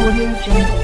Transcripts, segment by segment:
Audio Jungle.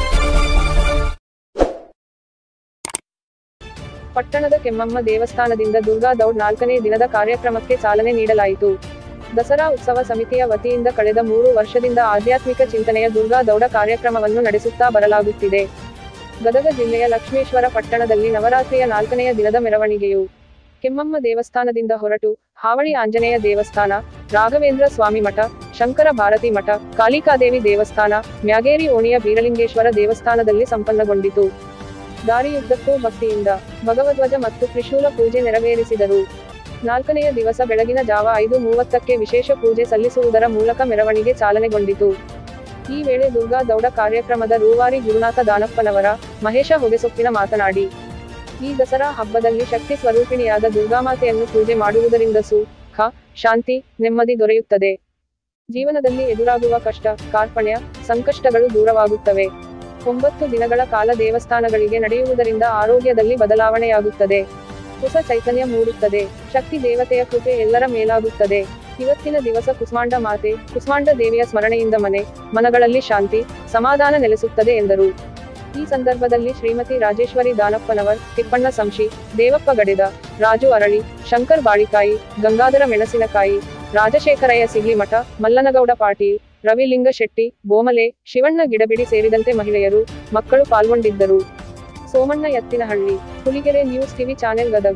ಪಟ್ಟಣದ ಕೆಮ್ಮಮ್ಮ ದೇವಸ್ಥಾನದಿಂದ ದುರ್ಗಾ ದೌಡ್ 4ನೇ ದಿನದ ಕಾರ್ಯಕ್ರಮಕ್ಕೆ ಚಾಲನೆ ನೀಡಲಾಯಿತು. ದಸರಾ ಉತ್ಸವ ಸಮಿತಿಯ ವತಿಯಿಂದ ಕಳೆದ 3 ವರ್ಷದಿಂದ ಆಧ್ಯಾತ್ಮಿಕ ಚಿಂತನೆಯ ದುರ್ಗಾ ದೌಡ ಕಾರ್ಯಕ್ರಮವನ್ನು ನಡೆಸುತ್ತಾ ಬರಲಾಗುತ್ತಿದೆ. ಗದಗ ಜಿಲ್ಲೆಯ ಲಕ್ಷ್ಮೇಶ್ವರ ಪಟ್ಟಣದಲ್ಲಿ ನವರಾತ್ರಿಯ 4ನೇ ದಿನದ ಮೆರವಣಿಗೆಯು ಕೆಮ್ಮಮ್ಮ ದೇವಸ್ಥಾನದಿಂದ ಹೊರಟು ಹಾವಳಿ ಆಂಜನೇಯ ದೇವಸ್ಥಾನ, ರಾಘವೇಂದ್ರ ಸ್ವಾಮಿ ಮಠ, ಶಂಕರ ಭಾರತಿ ಮಠ, ಕಾಳಿಕಾದೇವಿ ದೇವಸ್ಥಾನ, ಮ್ಯಾಗೇರಿ ಓಣಿಯ ಬೀರಲಿಂಗೇಶ್ವರ ದೇವಸ್ಥಾನದಲ್ಲಿ ಸಂಪನ್ನಗೊಂಡಿತು. ದಾರಿಯುದ್ದಕ್ಕೂ ಭಕ್ತಿಯಿಂದ ಭಗವಧ್ವಜ ಮತ್ತು ತ್ರಿಶೂಲ ಪೂಜೆ ನೆರವೇರಿಸಿದರು. 4ನೇ ದಿವಸ ಬೆಳಗಿನ ಜಾವ 5:30ಕ್ಕೆ ವಿಶೇಷ ಪೂಜೆ ಸಲ್ಲಿಸುವುದರ ಮೂಲಕ ಮೆರವಣಿಗೆ ಚಾಲನೆಗೊಂಡಿತು. ಈ ವೇಳೆ ದುರ್ಗಾ ದೌಡ ಕಾರ್ಯಕ್ರಮದ ರೂವಾರಿ ಗುರುನಾಥ ದಾನಪ್ಪನವರ, ಮಹೇಶ ಹೊಗೆಸೊಪ್ಪಿನ ಮಾತನಾಡಿ, ಈ ದಸರಾ ಹಬ್ಬದಲ್ಲಿ ಶಕ್ತಿ ಸ್ವರೂಪಿಣಿಯಾದ ದುರ್ಗಾಮಾತೆಯನ್ನು ಪೂಜೆ ಮಾಡುವುದರಿಂದ ಸುಖ, ಶಾಂತಿ, ನೆಮ್ಮದಿ ದೊರೆಯುತ್ತದೆ. ಜೀವನದಲ್ಲಿ ಎದುರಾಗುವ ಕಷ್ಟ, ಕಾರ್ಪಣ್ಯ, ಸಂಕಷ್ಟಗಳು ದೂರವಾಗುತ್ತವೆ. 9 ದಿನಗಳ ಕಾಲ ದೇವಸ್ಥಾನಗಳಿಗೆ ನಡೆಯುವುದರಿಂದ ಆರೋಗ್ಯದಲ್ಲಿ ಬದಲಾವಣೆಯಾಗುತ್ತದೆ. ಹೊಸ ಚೈತನ್ಯ ಮೂಡುತ್ತದೆ. ಶಕ್ತಿ ದೇವತೆಯ ಕೃಪೆ ಎಲ್ಲರ ಮೇಲಾಗುತ್ತದೆ. ಇವತ್ತಿನ ದಿವಸ ಕುಸ್ಮಾಂಡ ಮಾತೆ, ಕುಸ್ಮಾಂಡ ದೇವಿಯ ಸ್ಮರಣೆಯಿಂದ ಮನಗಳಲ್ಲಿ ಶಾಂತಿ, ಸಮಾಧಾನ ನೆಲೆಸುತ್ತದೆ ಎಂದರು. ಈ ಸಂದರ್ಭದಲ್ಲಿ ಶ್ರೀಮತಿ ರಾಜೇಶ್ವರಿ ದಾನಪ್ಪನವರ್, ತಿಪ್ಪಣ್ಣ ಸಂಶಿ, ದೇವಪ್ಪ ಗಡೆದ, ರಾಜು ಅರಳಿ, ಶಂಕರ್ ಬಾಳಿಕಾಯಿ, ಗಂಗಾಧರ ಮೆಣಸಿನಕಾಯಿ, ರಾಜಶೇಖರಯ್ಯ ಸಿಗ್ಲಿಮಠ, ಮಲ್ಲನಗೌಡ ಪಾಟೀಲ್, ರವಿ ಲಿಂಗ ಶೆಟ್ಟಿ, ಬೋಮಲೆ, ಶಿವಣ್ಣ ಗಿಡಬಿಡಿ ಸೇರಿದಂತೆ ಮಹಿಳೆಯರು, ಮಕ್ಕಳು ಪಾಲ್ಗೊಂಡಿದ್ದರು. Somanna Yattinahalli, Huligere news TV channel Gadag.